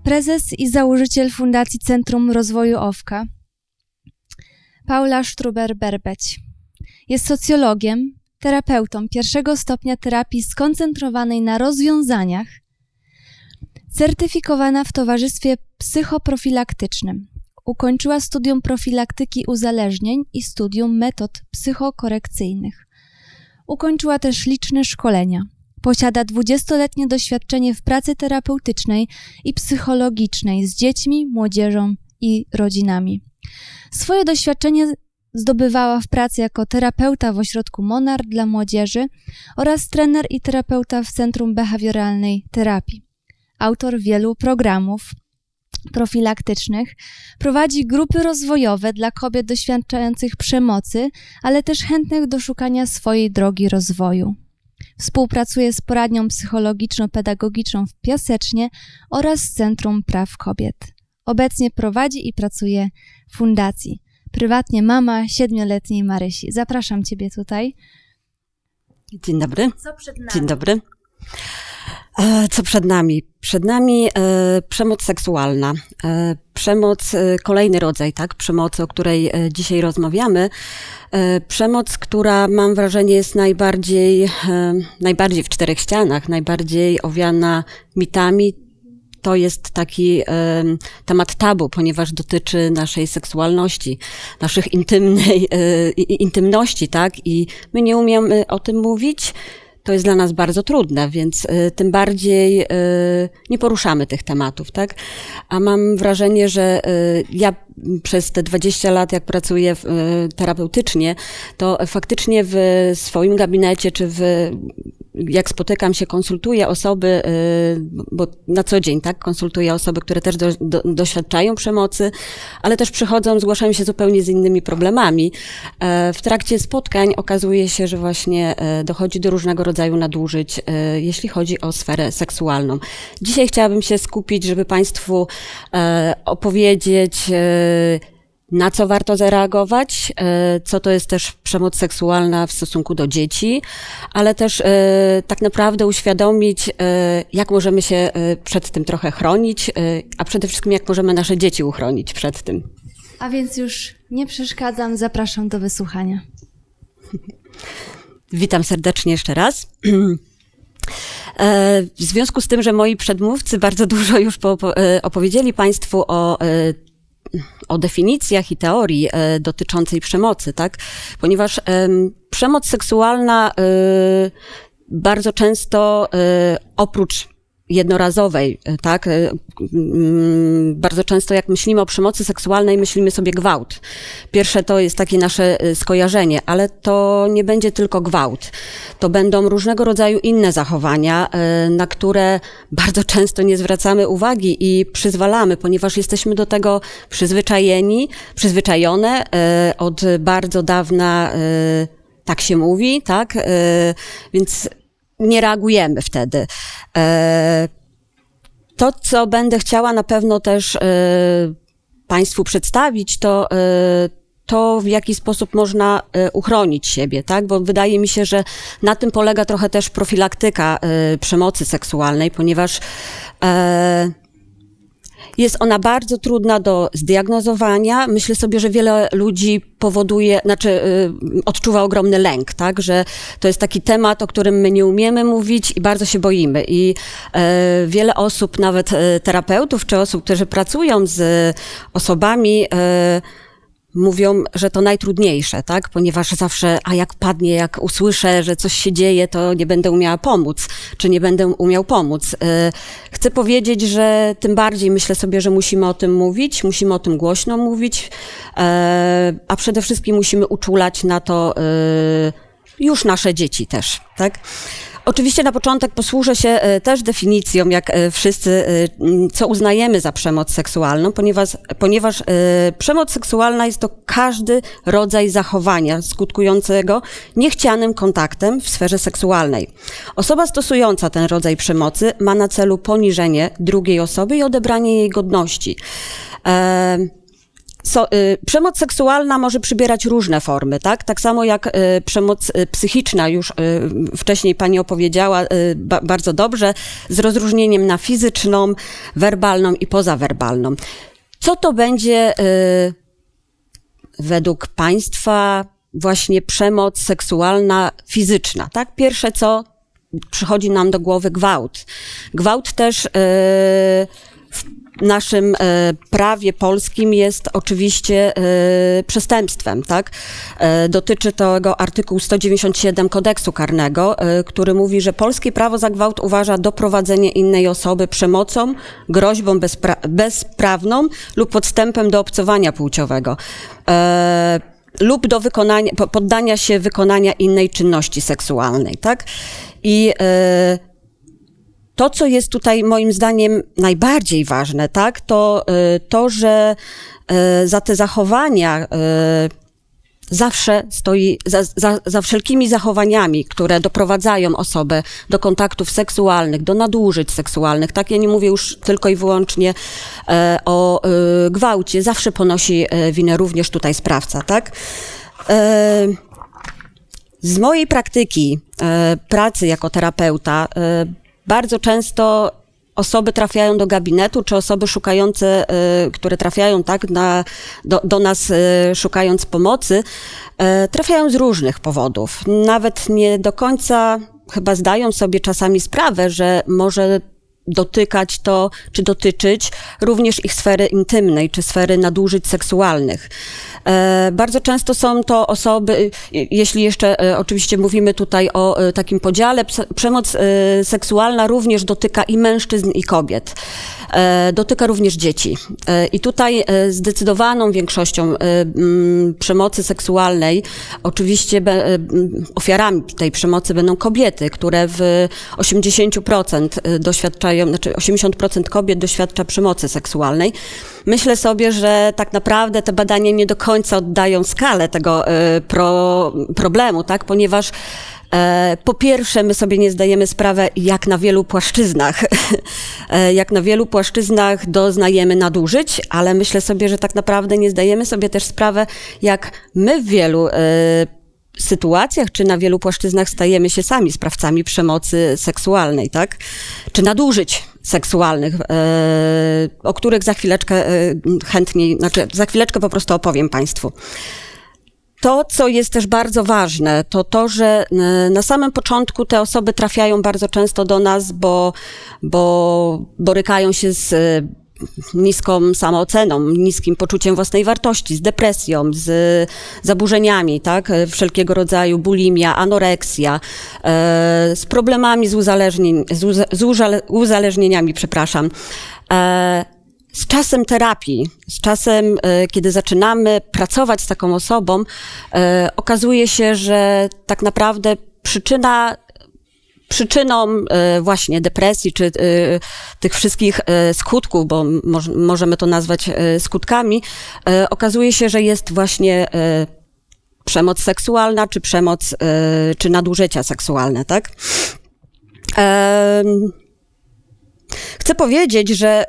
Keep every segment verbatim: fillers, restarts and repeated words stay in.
prezes i założyciel Fundacji Centrum Rozwoju Owka, Paula Struber-Berbeć. Jest socjologiem, terapeutą pierwszego stopnia terapii skoncentrowanej na rozwiązaniach, certyfikowana w towarzystwie psychoprofilaktycznym. Ukończyła studium profilaktyki uzależnień i studium metod psychokorekcyjnych. Ukończyła też liczne szkolenia. Posiada dwudziestoletnie doświadczenie w pracy terapeutycznej i psychologicznej z dziećmi, młodzieżą i rodzinami. Swoje doświadczenie zdobywała w pracy jako terapeuta w ośrodku Monarch dla młodzieży oraz trener i terapeuta w Centrum Behawioralnej Terapii. Autor wielu programów profilaktycznych, prowadzi grupy rozwojowe dla kobiet doświadczających przemocy, ale też chętnych do szukania swojej drogi rozwoju. Współpracuje z poradnią psychologiczno-pedagogiczną w Piasecznie oraz z Centrum Praw Kobiet. Obecnie prowadzi i pracuje w fundacji. Prywatnie mama siedmioletniej Marysi. Zapraszam Ciebie tutaj. Dzień dobry. Co przed nami? Dzień dobry. Co przed nami? Przed nami e, przemoc seksualna. E, przemoc, e, kolejny rodzaj, tak? Przemocy, o której e, dzisiaj rozmawiamy. E, przemoc, która mam wrażenie jest najbardziej, e, najbardziej w czterech ścianach, najbardziej owiana mitami. To jest taki e, temat tabu, ponieważ dotyczy naszej seksualności, naszych intymnej, e, intymności, tak? I my nie umiemy o tym mówić. To jest dla nas bardzo trudne, więc y, tym bardziej y, nie poruszamy tych tematów, tak? A mam wrażenie, że y, ja przez te dwadzieścia lat, jak pracuję w, y, terapeutycznie, to faktycznie w swoim gabinecie, czy w, jak spotykam się, konsultuję osoby, y, bo na co dzień, tak? Konsultuję osoby, które też do, do, doświadczają przemocy, ale też przychodzą, zgłaszają się zupełnie z innymi problemami. Y, w trakcie spotkań okazuje się, że właśnie y, dochodzi do różnego rodzaju nadużyć, jeśli chodzi o sferę seksualną. Dzisiaj chciałabym się skupić, żeby Państwu opowiedzieć, na co warto zareagować, co to jest też przemoc seksualna w stosunku do dzieci, ale też tak naprawdę uświadomić, jak możemy się przed tym trochę chronić, a przede wszystkim jak możemy nasze dzieci uchronić przed tym. A więc już nie przeszkadzam, zapraszam do wysłuchania. Witam serdecznie jeszcze raz. W związku z tym, że moi przedmówcy bardzo dużo już opowiedzieli Państwu o, o definicjach i teorii dotyczącej przemocy, tak? Ponieważ przemoc seksualna bardzo często oprócz jednorazowej, tak? Bardzo często jak myślimy o przemocy seksualnej, myślimy sobie gwałt. Pierwsze to jest takie nasze skojarzenie, ale to nie będzie tylko gwałt. To będą różnego rodzaju inne zachowania, na które bardzo często nie zwracamy uwagi i przyzwalamy, ponieważ jesteśmy do tego przyzwyczajeni, przyzwyczajone. Od bardzo dawna tak się mówi, tak? Więc nie reagujemy wtedy. To, co będę chciała na pewno też Państwu przedstawić, to to, w jaki sposób można uchronić siebie, tak? Bo wydaje mi się, że na tym polega trochę też profilaktyka przemocy seksualnej, ponieważ jest ona bardzo trudna do zdiagnozowania. Myślę sobie, że wiele ludzi powoduje, znaczy y, odczuwa ogromny lęk, tak, że to jest taki temat, o którym my nie umiemy mówić i bardzo się boimy. I y, wiele osób, nawet y, terapeutów czy osób, którzy pracują z osobami, y, mówią, że to najtrudniejsze, tak? Ponieważ zawsze, a jak padnie, jak usłyszę, że coś się dzieje, to nie będę umiała pomóc, czy nie będę umiał pomóc. Chcę powiedzieć, że tym bardziej myślę sobie, że musimy o tym mówić, musimy o tym głośno mówić, a przede wszystkim musimy uczulać na to już nasze dzieci też, tak? Oczywiście na początek posłużę się też definicją, jak wszyscy, co uznajemy za przemoc seksualną, ponieważ, ponieważ przemoc seksualna jest to każdy rodzaj zachowania skutkującego niechcianym kontaktem w sferze seksualnej. Osoba stosująca ten rodzaj przemocy ma na celu poniżenie drugiej osoby i odebranie jej godności. So, y, przemoc seksualna może przybierać różne formy, tak? Tak samo jak y, przemoc y, psychiczna, już y, wcześniej pani opowiedziała y, ba, bardzo dobrze, z rozróżnieniem na fizyczną, werbalną i pozawerbalną. Co to będzie y, według państwa właśnie przemoc seksualna fizyczna, tak? Pierwsze co przychodzi nam do głowy gwałt. Gwałt też y, w naszym y, prawie polskim jest oczywiście y, przestępstwem, tak? Y, dotyczy tego artykuł sto dziewięćdziesiąt siedem kodeksu karnego, y, który mówi, że polskie prawo za gwałt uważa doprowadzenie innej osoby przemocą, groźbą bezpra- bezprawną lub podstępem do obcowania płciowego. Y, lub do wykonania, poddania się wykonania innej czynności seksualnej, tak? I y, to, co jest tutaj moim zdaniem najbardziej ważne, tak, to y, to, że y, za te zachowania y, zawsze stoi, za, za, za wszelkimi zachowaniami, które doprowadzają osobę do kontaktów seksualnych, do nadużyć seksualnych, tak, ja nie mówię już tylko i wyłącznie e, o e, gwałcie, zawsze ponosi e, winę również tutaj sprawca, tak. E, z mojej praktyki e, pracy jako terapeuta e, bardzo często osoby trafiają do gabinetu, czy osoby szukające, y, które trafiają tak na, do, do nas y, szukając pomocy, y, trafiają z różnych powodów. Nawet nie do końca chyba zdają sobie czasami sprawę, że może dotykać to, czy dotyczyć również ich sfery intymnej, czy sfery nadużyć seksualnych. E, bardzo często są to osoby, jeśli jeszcze e, oczywiście mówimy tutaj o e, takim podziale, przemoc e, seksualna również dotyka i mężczyzn, i kobiet. E, dotyka również dzieci. E, I tutaj e, zdecydowaną większością e, m, przemocy seksualnej, oczywiście be, e, ofiarami tej przemocy będą kobiety, które w osiemdziesiąt procent doświadczają, znaczy osiemdziesiąt procent kobiet doświadcza przemocy seksualnej. Myślę sobie, że tak naprawdę te badania nie do końca oddają skalę tego e, pro, problemu, tak, ponieważ E, po pierwsze, my sobie nie zdajemy sprawy, jak na wielu płaszczyznach, e, jak na wielu płaszczyznach doznajemy nadużyć, ale myślę sobie, że tak naprawdę nie zdajemy sobie też sprawy, jak my w wielu e, sytuacjach, czy na wielu płaszczyznach stajemy się sami sprawcami przemocy seksualnej, tak? Czy nadużyć seksualnych, e, o których za chwileczkę e, chętniej, znaczy za chwileczkę po prostu opowiem Państwu. To, co jest też bardzo ważne, to to, że na samym początku te osoby trafiają bardzo często do nas, bo, bo borykają się z niską samooceną, niskim poczuciem własnej wartości, z depresją, z zaburzeniami, tak, wszelkiego rodzaju bulimia, anoreksja, z problemami z uzależnień, z, uza, z uzale, uzależnieniami, przepraszam. Z czasem terapii, z czasem, kiedy zaczynamy pracować z taką osobą, okazuje się, że tak naprawdę przyczyna, przyczyną właśnie depresji, czy tych wszystkich skutków, bo możemy to nazwać skutkami, okazuje się, że jest właśnie przemoc seksualna, czy przemoc, czy nadużycia seksualne, tak? Chcę powiedzieć, że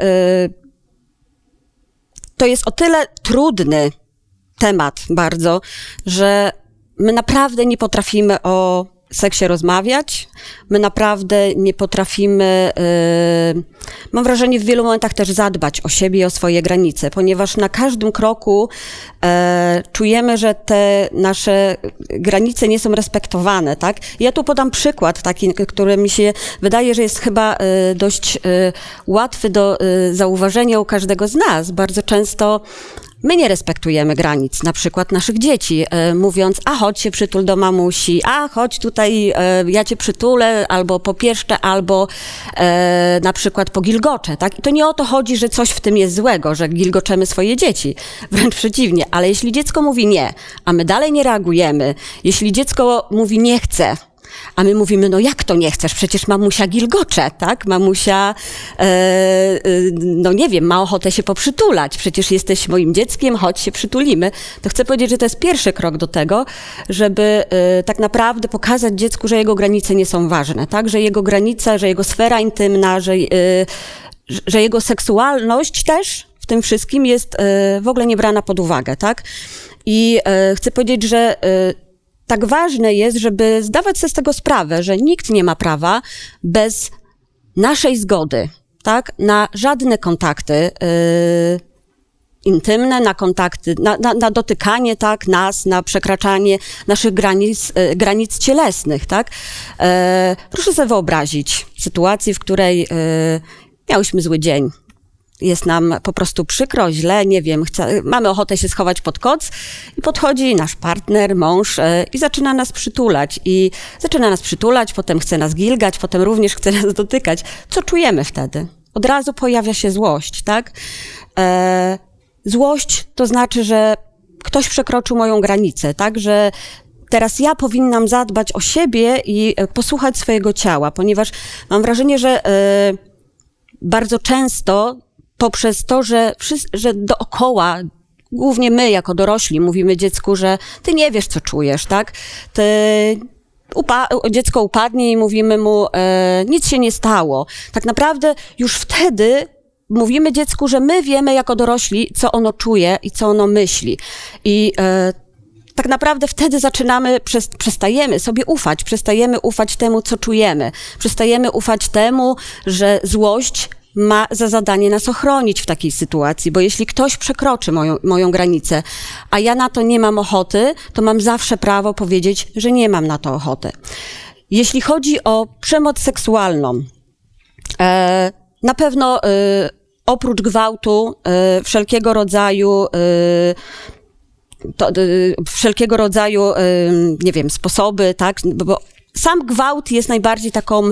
to jest o tyle trudny temat bardzo, że my naprawdę nie potrafimy o seksie rozmawiać, my naprawdę nie potrafimy, yy, mam wrażenie, w wielu momentach też zadbać o siebie i o swoje granice, ponieważ na każdym kroku yy, czujemy, że te nasze granice nie są respektowane, tak? Ja tu podam przykład taki, który mi się wydaje, że jest chyba yy, dość yy, łatwy do yy, zauważenia u każdego z nas. Bardzo często my nie respektujemy granic, na przykład naszych dzieci, e, mówiąc, a chodź się przytul do mamusi, a chodź tutaj, e, ja cię przytulę, albo popieszczę, albo e, na przykład pogilgoczę, tak? I to nie o to chodzi, że coś w tym jest złego, że gilgoczemy swoje dzieci, wręcz przeciwnie, ale jeśli dziecko mówi nie, a my dalej nie reagujemy, jeśli dziecko mówi nie chce, a my mówimy, no jak to nie chcesz? Przecież mamusia gilgocze, tak? Mamusia, e, e, no nie wiem, ma ochotę się poprzytulać. Przecież jesteś moim dzieckiem, chodź się przytulimy. To chcę powiedzieć, że to jest pierwszy krok do tego, żeby e, tak naprawdę pokazać dziecku, że jego granice nie są ważne, tak? Że jego granica, że jego sfera intymna, że, e, że jego seksualność też w tym wszystkim jest w ogóle nie brana pod uwagę, tak? I chcę powiedzieć, że tak ważne jest, żeby zdawać sobie z tego sprawę, że nikt nie ma prawa bez naszej zgody, tak, na żadne kontakty yy, intymne, na kontakty, na, na, na dotykanie, tak, nas, na przekraczanie naszych granic, yy, granic cielesnych, tak. Yy, proszę sobie wyobrazić sytuację, w której yy, miałyśmy zły dzień. Jest nam po prostu przykro, źle, nie wiem, chce, mamy ochotę się schować pod koc i podchodzi nasz partner, mąż e, i zaczyna nas przytulać. I zaczyna nas przytulać, potem chce nas gilgać, potem również chce nas dotykać. Co czujemy wtedy? Od razu pojawia się złość, tak? E, złość to znaczy, że ktoś przekroczył moją granicę, tak? Że teraz ja powinnam zadbać o siebie i posłuchać swojego ciała, ponieważ mam wrażenie, że e, bardzo często poprzez to, że, że dookoła, głównie my jako dorośli mówimy dziecku, że ty nie wiesz, co czujesz, tak? Ty, upa dziecko upadnie i mówimy mu, e, nic się nie stało. Tak naprawdę już wtedy mówimy dziecku, że my wiemy jako dorośli, co ono czuje i co ono myśli. I e, tak naprawdę wtedy zaczynamy, przestajemy sobie ufać, przestajemy ufać temu, co czujemy. Przestajemy ufać temu, że złość ma za zadanie nas ochronić w takiej sytuacji, bo jeśli ktoś przekroczy moją, moją granicę, a ja na to nie mam ochoty, to mam zawsze prawo powiedzieć, że nie mam na to ochoty. Jeśli chodzi o przemoc seksualną, e, na pewno e, oprócz gwałtu e, wszelkiego rodzaju e, to, e, wszelkiego rodzaju, e, nie wiem, sposoby, tak, bo sam gwałt jest najbardziej taką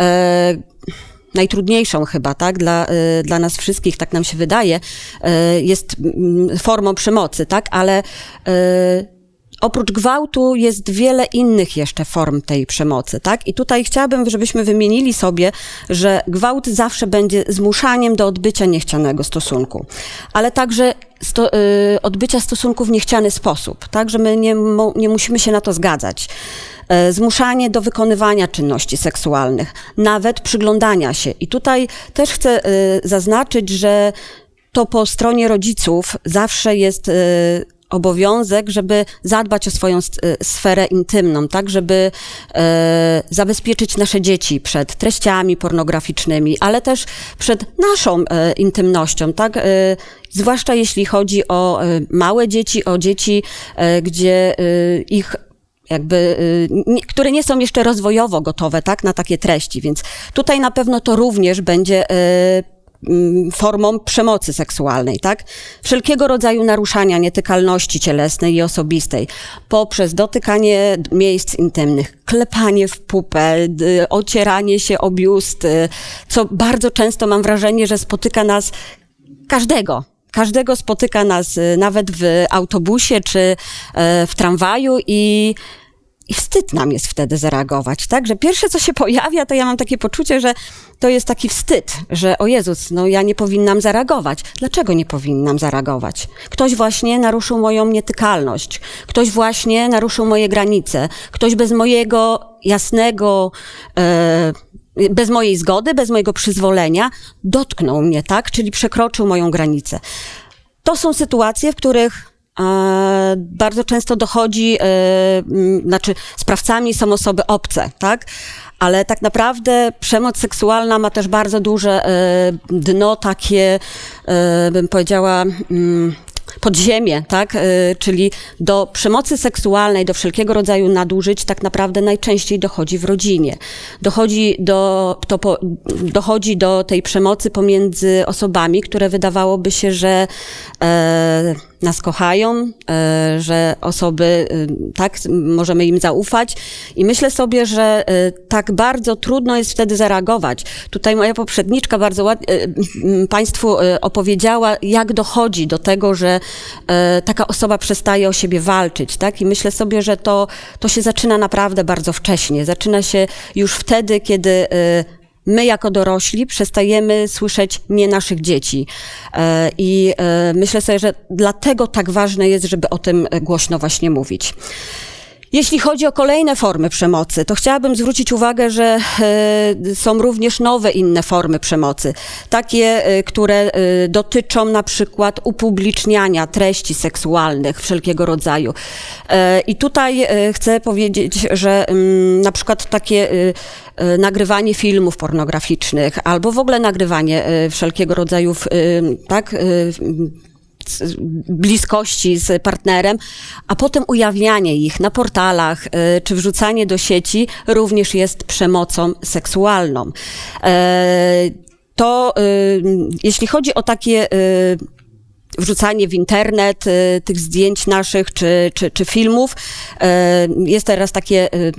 e, najtrudniejszą chyba, tak, dla, y, dla nas wszystkich, tak nam się wydaje, y, jest y, formą przemocy, tak, ale y, oprócz gwałtu jest wiele innych jeszcze form tej przemocy, tak, i tutaj chciałabym, żebyśmy wymienili sobie, że gwałt zawsze będzie zmuszaniem do odbycia niechcianego stosunku, ale także sto, y, odbycia stosunku w niechciany sposób, tak, że my nie, nie musimy się na to zgadzać. Zmuszanie do wykonywania czynności seksualnych, nawet przyglądania się. I tutaj też chcę y, zaznaczyć, że to po stronie rodziców zawsze jest y, obowiązek, żeby zadbać o swoją sferę intymną, tak, żeby e, zabezpieczyć nasze dzieci przed treściami pornograficznymi, ale też przed naszą e, intymnością, tak, e, zwłaszcza jeśli chodzi o e, małe dzieci, o dzieci, e, gdzie e, ich jakby, nie, które nie są jeszcze rozwojowo gotowe, tak, na takie treści, więc tutaj na pewno to również będzie e, formą przemocy seksualnej, tak? Wszelkiego rodzaju naruszania nietykalności cielesnej i osobistej poprzez dotykanie miejsc intymnych, klepanie w pupę, ocieranie się o biust, co bardzo często mam wrażenie, że spotyka nas każdego. Każdego spotyka nas nawet w autobusie czy w tramwaju i I wstyd nam jest wtedy zareagować, tak? Że pierwsze, co się pojawia, to ja mam takie poczucie, że to jest taki wstyd, że o Jezus, no ja nie powinnam zareagować. Dlaczego nie powinnam zareagować? Ktoś właśnie naruszył moją nietykalność. Ktoś właśnie naruszył moje granice. Ktoś bez mojego jasnego, e, bez mojej zgody, bez mojego przyzwolenia dotknął mnie, tak? Czyli przekroczył moją granicę. To są sytuacje, w których bardzo często dochodzi, znaczy sprawcami są osoby obce, tak? Ale tak naprawdę przemoc seksualna ma też bardzo duże dno takie, bym powiedziała, podziemie, tak? Czyli do przemocy seksualnej, do wszelkiego rodzaju nadużyć tak naprawdę najczęściej dochodzi w rodzinie. Dochodzi do, to po, dochodzi do tej przemocy pomiędzy osobami, które wydawałoby się, że e, nas kochają, e, że osoby, e, tak, możemy im zaufać i myślę sobie, że e, tak bardzo trudno jest wtedy zareagować. Tutaj moja poprzedniczka bardzo ładnie e, Państwu e, opowiedziała, jak dochodzi do tego, że e, taka osoba przestaje o siebie walczyć, tak? I myślę sobie, że to, to się zaczyna naprawdę bardzo wcześnie. Zaczyna się już wtedy, kiedy e, my jako dorośli przestajemy słyszeć nie naszych dzieci. E, I e, myślę sobie, że dlatego tak ważne jest, żeby o tym głośno właśnie mówić. Jeśli chodzi o kolejne formy przemocy, to chciałabym zwrócić uwagę, że e, są również nowe inne formy przemocy. Takie, e, które e, dotyczą na przykład upubliczniania treści seksualnych wszelkiego rodzaju. E, I tutaj e, chcę powiedzieć, że m, na przykład takie e, e, nagrywanie filmów pornograficznych albo w ogóle nagrywanie e, wszelkiego rodzaju e, tak, e, bliskości z partnerem, a potem ujawnianie ich na portalach y, czy wrzucanie do sieci również jest przemocą seksualną. E, to y, jeśli chodzi o takie y, wrzucanie w internet y, tych zdjęć naszych czy, czy, czy filmów, y, jest teraz takie y,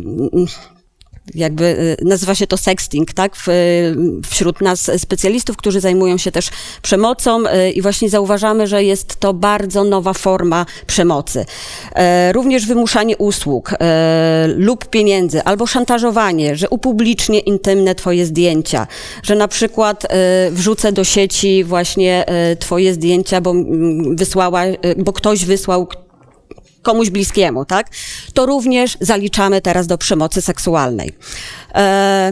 jakby nazywa się to sexting, tak, w, wśród nas specjalistów, którzy zajmują się też przemocą i właśnie zauważamy, że jest to bardzo nowa forma przemocy. Również wymuszanie usług lub pieniędzy, albo szantażowanie, że upublicznię intymne twoje zdjęcia, że na przykład wrzucę do sieci właśnie twoje zdjęcia, bo wysłała, bo ktoś wysłał komuś bliskiemu, tak? To również zaliczamy teraz do przemocy seksualnej. E,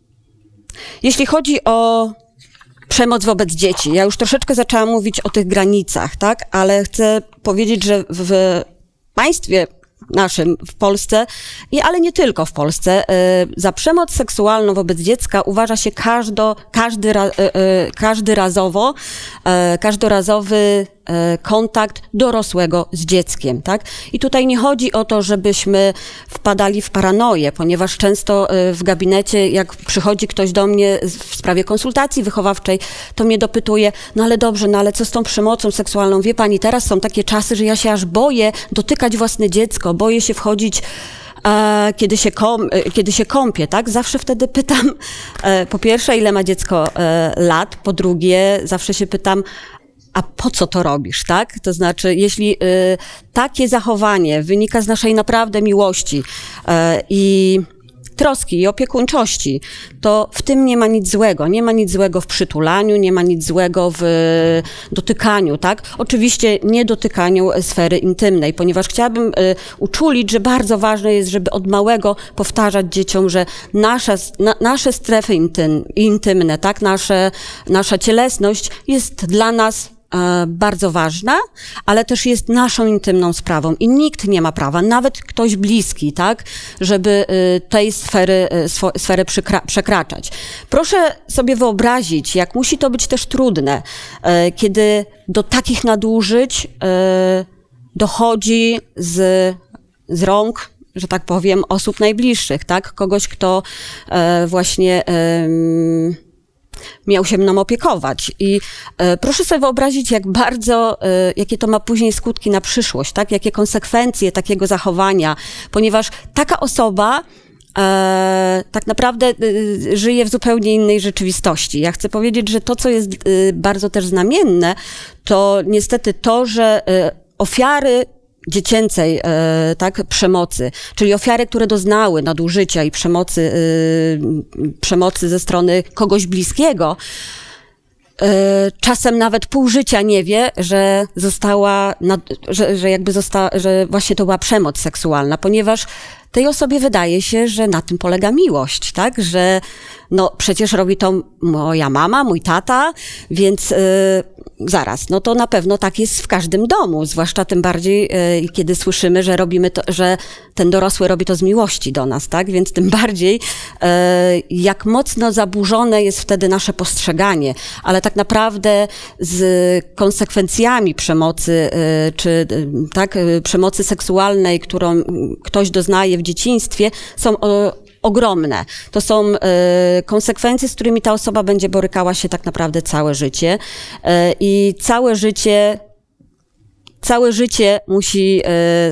jeśli chodzi o przemoc wobec dzieci, ja już troszeczkę zaczęłam mówić o tych granicach, tak? Ale chcę powiedzieć, że w państwie naszym, w Polsce, i, ale nie tylko w Polsce, e, za przemoc seksualną wobec dziecka uważa się każdo, każdy, ra, e, e, każdy razowo, e, każdorazowy e, kontakt dorosłego z dzieckiem, tak? I tutaj nie chodzi o to, żebyśmy wpadali w paranoję, ponieważ często e, w gabinecie, jak przychodzi ktoś do mnie w sprawie konsultacji wychowawczej, to mnie dopytuje, no ale dobrze, no ale co z tą przemocą seksualną? Wie pani, teraz są takie czasy, że ja się aż boję dotykać własne dziecko, boję się wchodzić, e, kiedy, się kom, e, kiedy się kąpię, tak? Zawsze wtedy pytam, e, po pierwsze, ile ma dziecko e, lat, po drugie, zawsze się pytam, a po co to robisz, tak? To znaczy, jeśli y, takie zachowanie wynika z naszej naprawdę miłości y, i troski i opiekuńczości, to w tym nie ma nic złego. Nie ma nic złego w przytulaniu, nie ma nic złego w dotykaniu, tak? Oczywiście nie dotykaniu sfery intymnej, ponieważ chciałabym y, uczulić, że bardzo ważne jest, żeby od małego powtarzać dzieciom, że nasza, na, nasze strefy intym, intymne, tak? Nasze, nasza cielesność jest dla nas bardzo ważna, ale też jest naszą intymną sprawą i nikt nie ma prawa, nawet ktoś bliski, tak, żeby tej sfery, sfery przekraczać. Proszę sobie wyobrazić, jak musi to być też trudne, kiedy do takich nadużyć dochodzi z, z rąk, że tak powiem, osób najbliższych, tak, kogoś, kto właśnie miał się mną opiekować. I e, proszę sobie wyobrazić, jak bardzo, e, jakie to ma później skutki na przyszłość, tak? Jakie konsekwencje takiego zachowania, ponieważ taka osoba e, tak naprawdę e, żyje w zupełnie innej rzeczywistości. Ja chcę powiedzieć, że to, co jest e, bardzo też znamienne, to niestety to, że e, ofiary dziecięcej, e, tak, przemocy, czyli ofiary, które doznały nadużycia i przemocy, e, przemocy ze strony kogoś bliskiego, e, czasem nawet pół życia nie wie, że została, nad, że, że jakby została, że właśnie to była przemoc seksualna, ponieważ tej osobie wydaje się, że na tym polega miłość, tak, że no przecież robi to moja mama, mój tata, więc yy, zaraz, no to na pewno tak jest w każdym domu, zwłaszcza tym bardziej, yy, kiedy słyszymy, że robimy to, że ten dorosły robi to z miłości do nas, tak, więc tym bardziej yy, jak mocno zaburzone jest wtedy nasze postrzeganie, ale tak naprawdę z konsekwencjami przemocy, yy, czy yy, tak, yy, przemocy seksualnej, którą ktoś doznaje w dzieciństwie, są yy, ogromne. To są e, konsekwencje, z którymi ta osoba będzie borykała się tak naprawdę całe życie. E, I całe życie, całe życie musi e,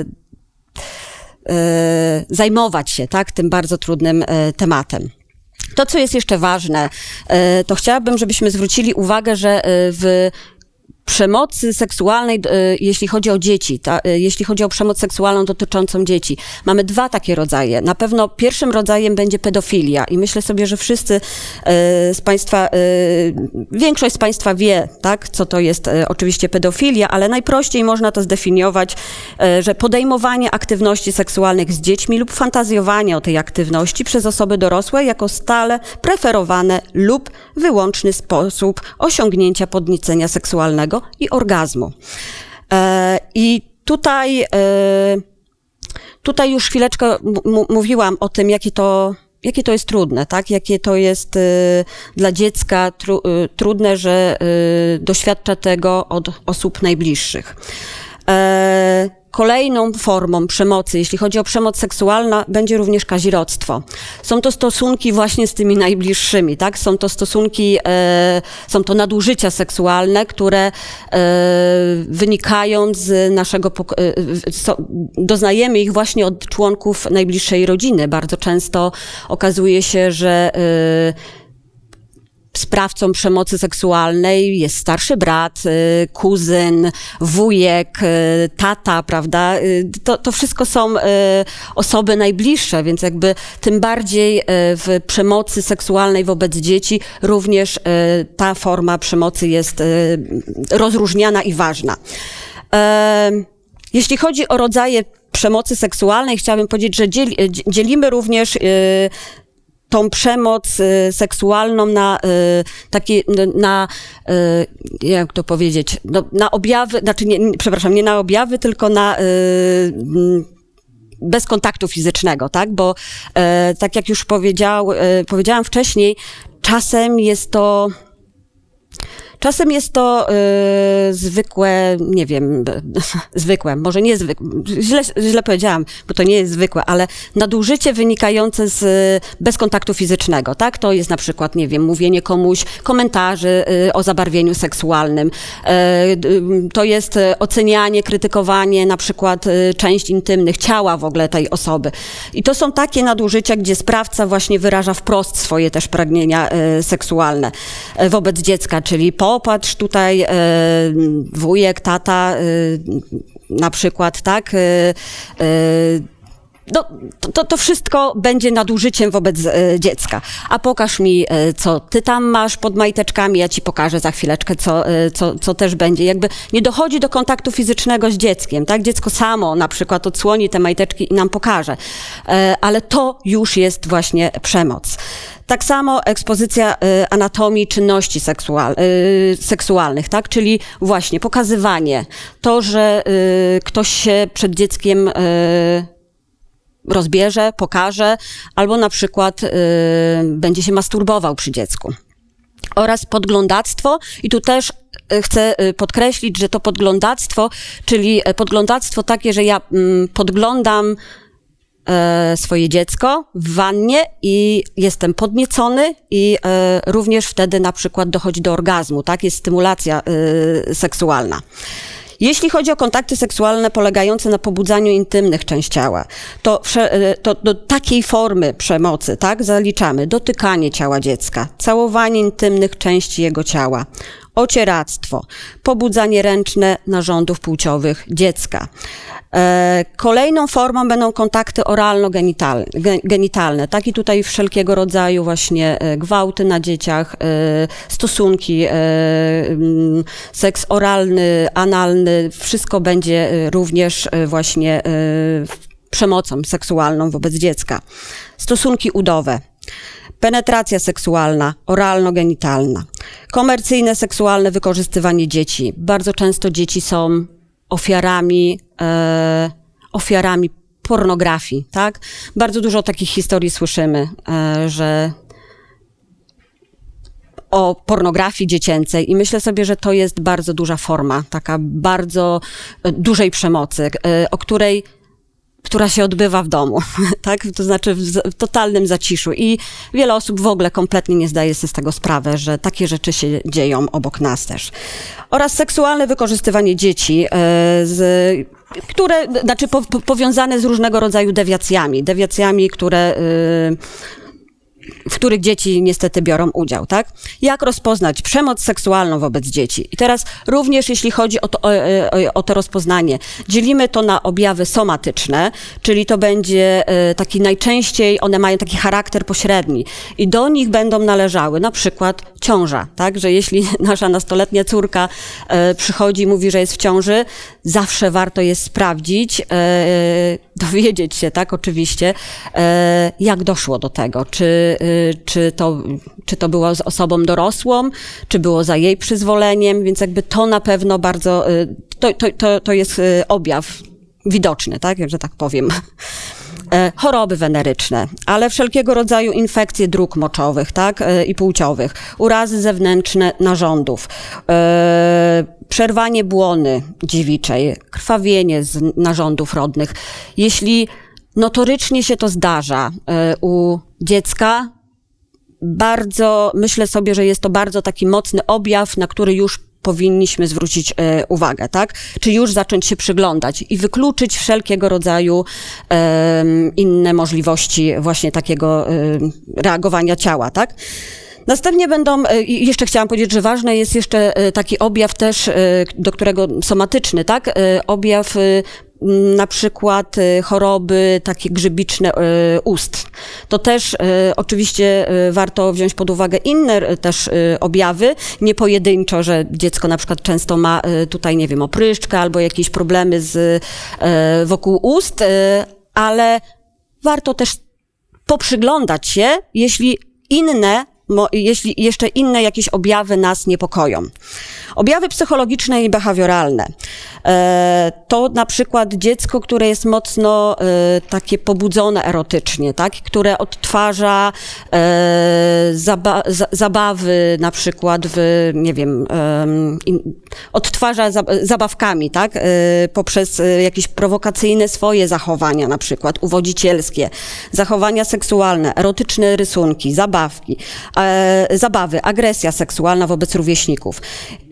e, zajmować się, tak, tym bardzo trudnym e, tematem. To, co jest jeszcze ważne, e, to chciałabym, żebyśmy zwrócili uwagę, że e, w przemocy seksualnej, jeśli chodzi o dzieci, ta, jeśli chodzi o przemoc seksualną dotyczącą dzieci. Mamy dwa takie rodzaje. Na pewno pierwszym rodzajem będzie pedofilia i myślę sobie, że wszyscy z Państwa, większość z Państwa wie, tak, co to jest oczywiście pedofilia, ale najprościej można to zdefiniować, że podejmowanie aktywności seksualnych z dziećmi lub fantazjowanie o tej aktywności przez osoby dorosłe jako stale preferowane lub wyłączny sposób osiągnięcia podniecenia seksualnego i orgazmu. E, I tutaj, e, tutaj już chwileczkę mówiłam o tym, jakie to, jakie to jest trudne, tak? Jakie to jest e, dla dziecka tru, e, trudne, że e, doświadcza tego od osób najbliższych. E, Kolejną formą przemocy, jeśli chodzi o przemoc seksualną, będzie również kazirodztwo. Są to stosunki właśnie z tymi najbliższymi, tak? Są to stosunki, e, są to nadużycia seksualne, które e, wynikają z naszego, e, so, doznajemy ich właśnie od członków najbliższej rodziny. Bardzo często okazuje się, że e, sprawcą przemocy seksualnej jest starszy brat, kuzyn, wujek, tata, prawda? To, to wszystko są osoby najbliższe, więc jakby tym bardziej w przemocy seksualnej wobec dzieci również ta forma przemocy jest rozróżniana i ważna. Jeśli chodzi o rodzaje przemocy seksualnej, chciałabym powiedzieć, że dzielimy również tą przemoc y, seksualną na y, takie, na, y, jak to powiedzieć, no, na objawy, znaczy nie, nie, przepraszam, nie na objawy, tylko na, y, y, bez kontaktu fizycznego, tak, bo y, tak jak już powiedział, y, powiedziałam wcześniej, czasem jest to Czasem jest to y, zwykłe, nie wiem, zwykłe, może nie zwykłe, źle, źle powiedziałam, bo to nie jest zwykłe, ale nadużycie wynikające z bez kontaktu fizycznego, tak? To jest na przykład, nie wiem, mówienie komuś komentarzy y, o zabarwieniu seksualnym. Y, y, to jest ocenianie, krytykowanie na przykład y, części intymnych, ciała w ogóle tej osoby. I to są takie nadużycia, gdzie sprawca właśnie wyraża wprost swoje też pragnienia y, seksualne y, wobec dziecka, czyli po Popatrz tutaj, e, wujek, tata, e, na przykład, tak, e, e, no, to, to wszystko będzie nadużyciem wobec e, dziecka. A pokaż mi, e, co ty tam masz pod majteczkami, ja ci pokażę za chwileczkę, co, e, co, co też będzie. Jakby nie dochodzi do kontaktu fizycznego z dzieckiem, tak? Dziecko samo na przykład odsłoni te majteczki i nam pokaże. E, ale to już jest właśnie przemoc. Tak samo ekspozycja y, anatomii czynności seksual, y, seksualnych, tak? Czyli właśnie pokazywanie, to, że y, ktoś się przed dzieckiem y, rozbierze, pokaże, albo na przykład y, będzie się masturbował przy dziecku. Oraz podglądactwo i tu też chcę podkreślić, że to podglądactwo, czyli podglądactwo takie, że ja mm, podglądam swoje dziecko w wannie i jestem podniecony i e, również wtedy na przykład dochodzi do orgazmu, tak? Jest stymulacja e, seksualna. Jeśli chodzi o kontakty seksualne polegające na pobudzaniu intymnych części ciała, to, to do takiej formy przemocy, tak, zaliczamy dotykanie ciała dziecka, całowanie intymnych części jego ciała, ocieractwo, pobudzanie ręczne narządów płciowych dziecka. Kolejną formą będą kontakty oralno-genitalne, tak, i tutaj wszelkiego rodzaju właśnie gwałty na dzieciach, stosunki, seks oralny, analny, wszystko będzie również właśnie przemocą seksualną wobec dziecka. Stosunki udowe. Penetracja seksualna, oralno-genitalna. Komercyjne, seksualne wykorzystywanie dzieci. Bardzo często dzieci są ofiarami, e, ofiarami pornografii, tak? Bardzo dużo takich historii słyszymy, e, że o pornografii dziecięcej i myślę sobie, że to jest bardzo duża forma, taka bardzo dużej przemocy, e, o której która się odbywa w domu, tak? To znaczy w, w totalnym zaciszu i wiele osób w ogóle kompletnie nie zdaje sobie z tego sprawę, że takie rzeczy się dzieją obok nas też. Oraz seksualne wykorzystywanie dzieci, e, z, które, znaczy po, po, powiązane z różnego rodzaju dewiacjami, dewiacjami, które e, w których dzieci niestety biorą udział, tak? Jak rozpoznać przemoc seksualną wobec dzieci? I teraz również jeśli chodzi o to, o, o, o to rozpoznanie, dzielimy to na objawy somatyczne, czyli to będzie taki najczęściej, one mają taki charakter pośredni i do nich będą należały na przykład ciąża, tak? Że jeśli nasza nastoletnia córka e, przychodzi i mówi, że jest w ciąży, zawsze warto jest sprawdzić, e, dowiedzieć się, tak, oczywiście, e, jak doszło do tego, czy, e, czy, to, czy to było z osobą dorosłą, czy było za jej przyzwoleniem, więc jakby to na pewno bardzo, e, to, to, to, to jest objaw widoczny, tak, że tak powiem. Choroby weneryczne, ale wszelkiego rodzaju infekcje dróg moczowych, tak, i płciowych, urazy zewnętrzne narządów, e, przerwanie błony dziewiczej, krwawienie z narządów rodnych. Jeśli notorycznie się to zdarza e, u dziecka, bardzo, myślę sobie, że jest to bardzo taki mocny objaw, na który już powinniśmy zwrócić e, uwagę, tak? Czy już zacząć się przyglądać i wykluczyć wszelkiego rodzaju e, inne możliwości właśnie takiego e, reagowania ciała, tak? Następnie będą, i jeszcze chciałam powiedzieć, że ważny jest jeszcze taki objaw też, do którego somatyczny, tak? Objaw na przykład choroby takie grzybiczne ust. To też oczywiście warto wziąć pod uwagę inne też objawy, nie pojedynczo, że dziecko na przykład często ma tutaj, nie wiem, opryszczkę albo jakieś problemy z, wokół ust, ale warto też poprzyglądać się, jeśli inne jeśli jeszcze inne jakieś objawy nas niepokoją. Objawy psychologiczne i behawioralne. To na przykład dziecko, które jest mocno takie pobudzone erotycznie, tak? Które odtwarza zaba zabawy na przykład w, nie wiem, odtwarza zabawkami, tak? Poprzez jakieś prowokacyjne swoje zachowania, na przykład uwodzicielskie, zachowania seksualne, erotyczne rysunki, zabawki, zabawy, agresja seksualna wobec rówieśników.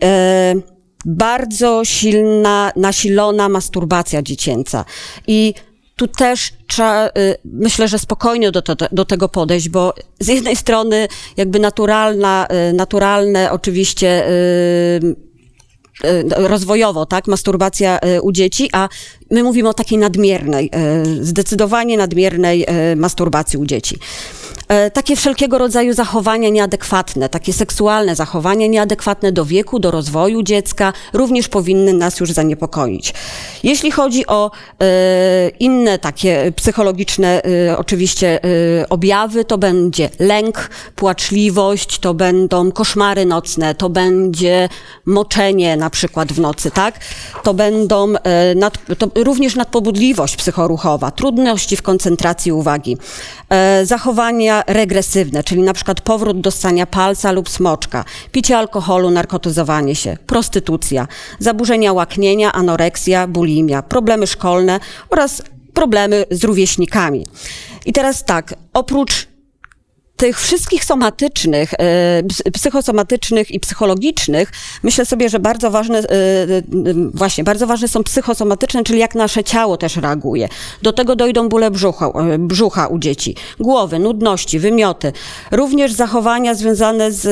Bardzo silna, nasilona masturbacja dziecięca. I tu też trzeba, myślę, że spokojnie do, to, do tego podejść, bo z jednej strony jakby naturalna, naturalne oczywiście rozwojowo, tak, masturbacja u dzieci, a my mówimy o takiej nadmiernej, zdecydowanie nadmiernej masturbacji u dzieci. Takie wszelkiego rodzaju zachowania nieadekwatne, takie seksualne zachowania nieadekwatne do wieku, do rozwoju dziecka, również powinny nas już zaniepokoić. Jeśli chodzi o e, inne takie psychologiczne e, oczywiście e, objawy, to będzie lęk, płaczliwość, to będą koszmary nocne, to będzie moczenie na przykład w nocy, tak? To będą e, nad, to również nadpobudliwość psychoruchowa, trudności w koncentracji uwagi, e, zachowania regresywne, czyli na przykład powrót do ssania palca lub smoczka, picie alkoholu, narkotyzowanie się, prostytucja, zaburzenia łaknienia, anoreksja, bulimia, problemy szkolne oraz problemy z rówieśnikami. I teraz tak, oprócz tych wszystkich somatycznych, psychosomatycznych i psychologicznych, myślę sobie, że bardzo ważne, właśnie, bardzo ważne są psychosomatyczne, czyli jak nasze ciało też reaguje. Do tego dojdą bóle brzucha, brzucha u dzieci, głowy, nudności, wymioty, również zachowania związane z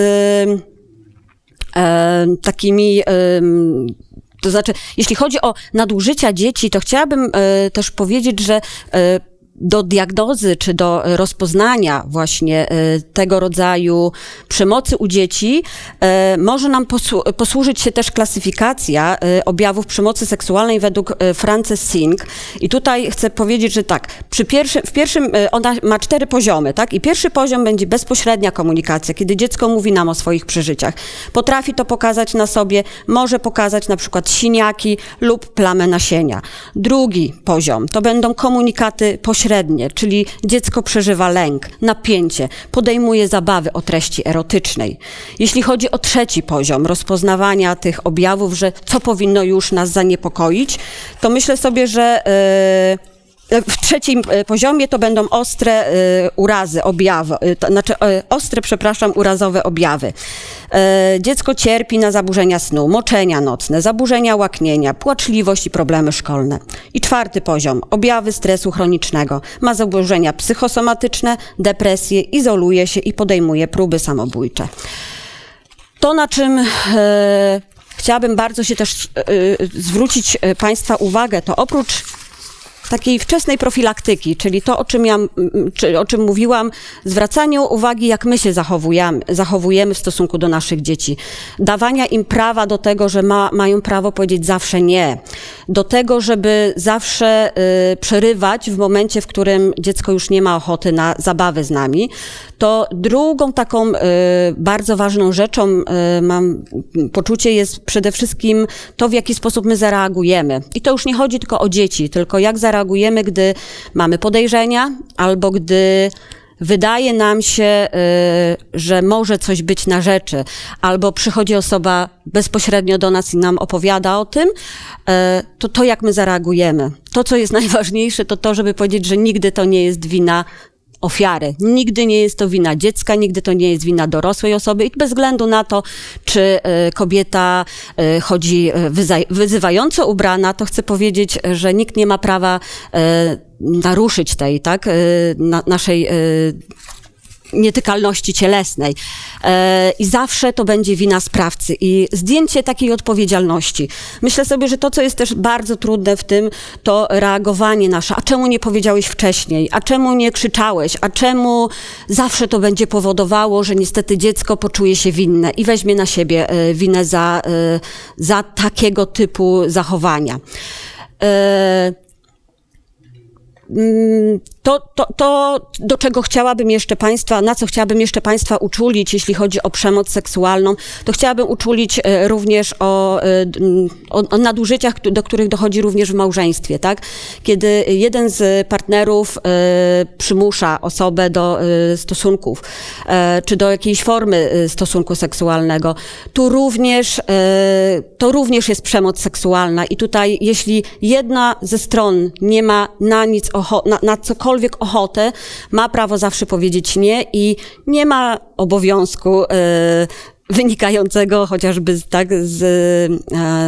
e, takimi e, to znaczy, jeśli chodzi o nadużycia dzieci, to chciałabym e, też powiedzieć, że e, do diagnozy czy do rozpoznania właśnie tego rodzaju przemocy u dzieci może nam posłużyć się też klasyfikacja objawów przemocy seksualnej według Frances Sink. I tutaj chcę powiedzieć, że tak, przy pierwszym, w pierwszym, ona ma cztery poziomy, tak? I pierwszy poziom będzie bezpośrednia komunikacja, kiedy dziecko mówi nam o swoich przeżyciach. Potrafi to pokazać na sobie, może pokazać na przykład siniaki lub plamę nasienia. Drugi poziom to będą komunikaty pośrednie, Średnie, czyli dziecko przeżywa lęk, napięcie, podejmuje zabawy o treści erotycznej. Jeśli chodzi o trzeci poziom rozpoznawania tych objawów, że co powinno już nas zaniepokoić, to myślę sobie, że W trzecim poziomie to będą ostre y, urazy, objawy, y, to znaczy y, ostre, przepraszam, urazowe objawy. Y, dziecko cierpi na zaburzenia snu, moczenia nocne, zaburzenia łaknienia, płaczliwość i problemy szkolne. I czwarty poziom, objawy stresu chronicznego. Ma zaburzenia psychosomatyczne, depresję, izoluje się i podejmuje próby samobójcze. To, na czym y, chciałabym bardzo się też y, zwrócić y, Państwa uwagę, to oprócz takiej wczesnej profilaktyki, czyli to, o czym, ja, czy, o czym mówiłam, zwracaniu uwagi, jak my się zachowujemy, zachowujemy w stosunku do naszych dzieci. Dawania im prawa do tego, że ma, mają prawo powiedzieć zawsze nie. Do tego, żeby zawsze y, przerywać w momencie, w którym dziecko już nie ma ochoty na zabawy z nami. To drugą taką y, bardzo ważną rzeczą, y, mam poczucie, jest przede wszystkim to, w jaki sposób my zareagujemy. I to już nie chodzi tylko o dzieci, tylko jak zareagujemy, gdy mamy podejrzenia, albo gdy wydaje nam się, y, że może coś być na rzeczy, albo przychodzi osoba bezpośrednio do nas i nam opowiada o tym, y, to to, jak my zareagujemy. To, co jest najważniejsze, to to, żeby powiedzieć, że nigdy to nie jest wina ofiary. Nigdy nie jest to wina dziecka, nigdy to nie jest wina dorosłej osoby i bez względu na to, czy y, kobieta y, chodzi wyza- wyzywająco ubrana, to chcę powiedzieć, że nikt nie ma prawa y, naruszyć tej, tak, y, na, naszej y, nietykalności cielesnej. E, I zawsze to będzie wina sprawcy i zdjęcie takiej odpowiedzialności. Myślę sobie, że to, co jest też bardzo trudne w tym, to reagowanie nasze. A czemu nie powiedziałeś wcześniej? A czemu nie krzyczałeś? A czemu zawsze to będzie powodowało, że niestety dziecko poczuje się winne i weźmie na siebie e, winę za, e, za takiego typu zachowania. E, To, to, to, do czego chciałabym jeszcze Państwa, na co chciałabym jeszcze Państwa uczulić, jeśli chodzi o przemoc seksualną, to chciałabym uczulić również o, o, o nadużyciach, do których dochodzi również w małżeństwie, tak? Kiedy jeden z partnerów przymusza osobę do stosunków, czy do jakiejś formy stosunku seksualnego, tu również, to również jest przemoc seksualna i tutaj, jeśli jedna ze stron nie ma na nic ocho- na, na cokolwiek ochotę, ma prawo zawsze powiedzieć nie i nie ma obowiązku y, wynikającego chociażby z, tak, z, y,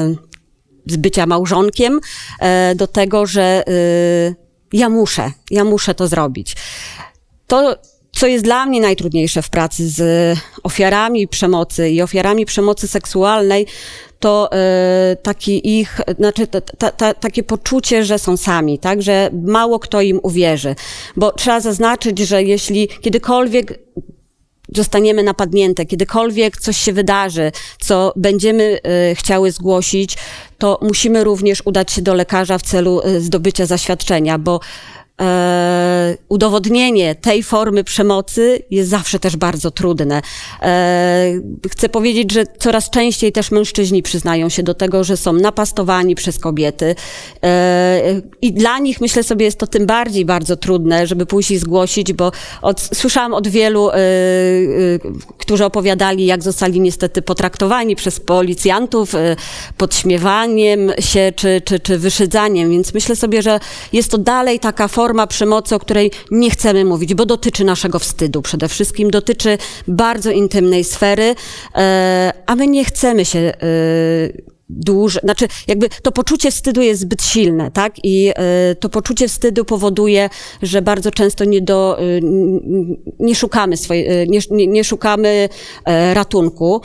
z bycia małżonkiem y, do tego, że y, ja muszę, ja muszę to zrobić. To, co jest dla mnie najtrudniejsze w pracy z ofiarami przemocy i ofiarami przemocy seksualnej, to y, taki ich, znaczy ta, ta, ta, takie poczucie, że są sami, tak, że mało kto im uwierzy. Bo trzeba zaznaczyć, że jeśli kiedykolwiek zostaniemy napadnięte, kiedykolwiek coś się wydarzy, co będziemy y, chciały zgłosić, to musimy również udać się do lekarza w celu y, zdobycia zaświadczenia, bo E, udowodnienie tej formy przemocy jest zawsze też bardzo trudne. E, chcę powiedzieć, że coraz częściej też mężczyźni przyznają się do tego, że są napastowani przez kobiety e, i dla nich, myślę sobie, jest to tym bardziej bardzo trudne, żeby pójść i zgłosić, bo od, słyszałam od wielu, e, e, którzy opowiadali, jak zostali niestety potraktowani przez policjantów e, podśmiewaniem się czy, czy, czy wyszydzaniem, więc myślę sobie, że jest to dalej taka forma forma przemocy, o której nie chcemy mówić, bo dotyczy naszego wstydu przede wszystkim, dotyczy bardzo intymnej sfery, a my nie chcemy się dłużej, znaczy jakby to poczucie wstydu jest zbyt silne, tak? I to poczucie wstydu powoduje, że bardzo często nie do, nie szukamy swojej, nie, nie, nie szukamy ratunku.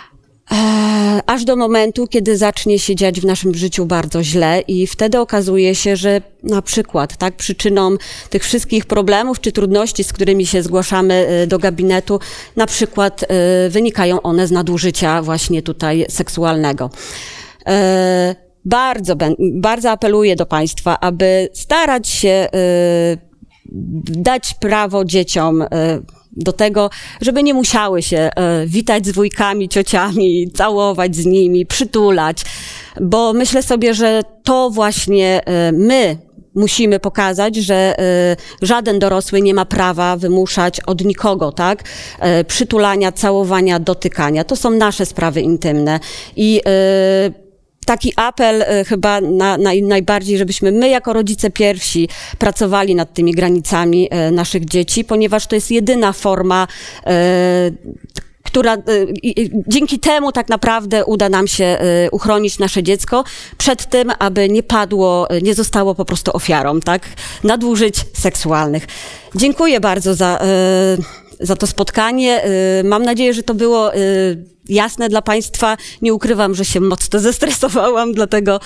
Aż do momentu, kiedy zacznie się dziać w naszym życiu bardzo źle i wtedy okazuje się, że na przykład, tak, przyczyną tych wszystkich problemów czy trudności, z którymi się zgłaszamy do gabinetu, na przykład wynikają one z nadużycia właśnie tutaj seksualnego. Bardzo, bardzo apeluję do Państwa, aby starać się dać prawo dzieciom do tego, żeby nie musiały się e, witać z wujkami, ciociami, całować z nimi, przytulać, bo myślę sobie, że to właśnie e, my musimy pokazać, że e, żaden dorosły nie ma prawa wymuszać od nikogo, tak? E, przytulania, całowania, dotykania. To są nasze sprawy intymne i e, taki apel chyba na, na, najbardziej, żebyśmy my jako rodzice pierwsi pracowali nad tymi granicami naszych dzieci, ponieważ to jest jedyna forma, która dzięki temu tak naprawdę uda nam się uchronić nasze dziecko przed tym, aby nie padło, nie zostało po prostu ofiarą, tak, nadużyć seksualnych. Dziękuję bardzo za, za to spotkanie. Mam nadzieję, że to było jasne dla Państwa. Nie ukrywam, że się mocno zestresowałam, dlatego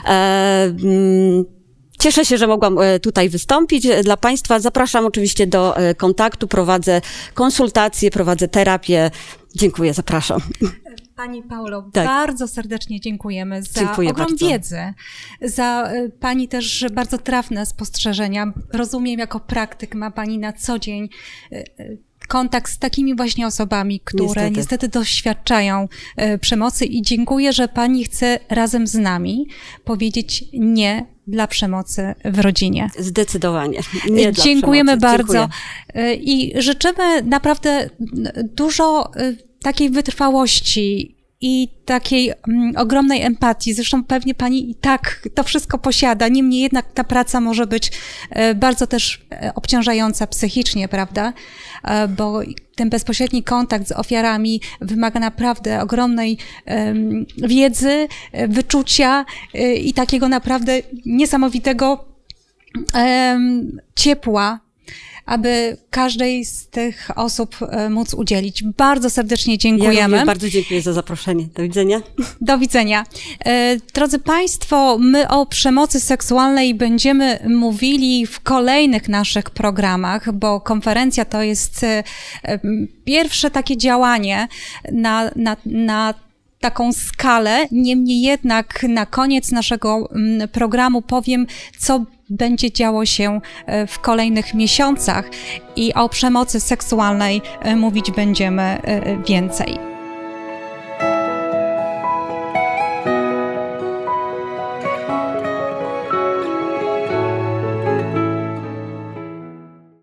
cieszę się, że mogłam tutaj wystąpić. Dla Państwa zapraszam oczywiście do kontaktu. Prowadzę konsultacje, prowadzę terapię. Dziękuję, zapraszam. Pani Paulo, tak. bardzo serdecznie dziękujemy za Dziękuję ogrom bardzo. wiedzy, za Pani też bardzo trafne spostrzeżenia. Rozumiem, jako praktyk ma Pani na co dzień kontakt z takimi właśnie osobami, które niestety, niestety doświadczają e, przemocy i dziękuję, że Pani chce razem z nami powiedzieć nie dla przemocy w rodzinie. Zdecydowanie. Nie dla Dziękujemy przemocy. bardzo. Dziękuję. I życzymy naprawdę dużo takiej wytrwałości i takiej mm, ogromnej empatii. Zresztą pewnie Pani i tak to wszystko posiada. Niemniej jednak ta praca może być e, bardzo też e, obciążająca psychicznie, prawda? E, bo ten bezpośredni kontakt z ofiarami wymaga naprawdę ogromnej e, wiedzy, e, wyczucia e, i takiego naprawdę niesamowitego e, ciepła, aby każdej z tych osób móc udzielić. Bardzo serdecznie dziękujemy. Ja bardzo dziękuję za zaproszenie. Do widzenia. Do widzenia. Drodzy Państwo, my o przemocy seksualnej będziemy mówili w kolejnych naszych programach, bo konferencja to jest pierwsze takie działanie na, na, na taką skalę. Niemniej jednak na koniec naszego programu powiem, co będzie działo się w kolejnych miesiącach i o przemocy seksualnej mówić będziemy więcej.